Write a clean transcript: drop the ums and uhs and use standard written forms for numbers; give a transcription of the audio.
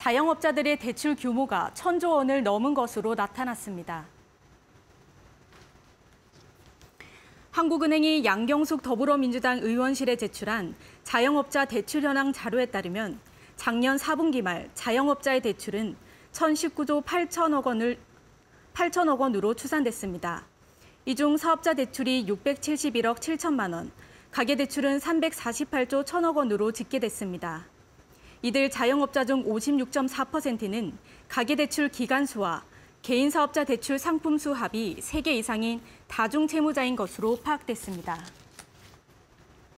자영업자들의 대출 규모가 1,000조 원을 넘은 것으로 나타났습니다. 한국은행이 양경숙 더불어민주당 의원실에 제출한 자영업자 대출 현황 자료에 따르면 작년 4분기 말 자영업자의 대출은 1,019조 8천억 원으로 추산됐습니다. 이 중 사업자 대출이 671억 7천만 원, 가계대출은 348조 1천억 원으로 집계됐습니다. 이들 자영업자 중 56.4%는 가계대출 기간수와 개인사업자 대출 상품수 합이 3개 이상인 다중채무자인 것으로 파악됐습니다.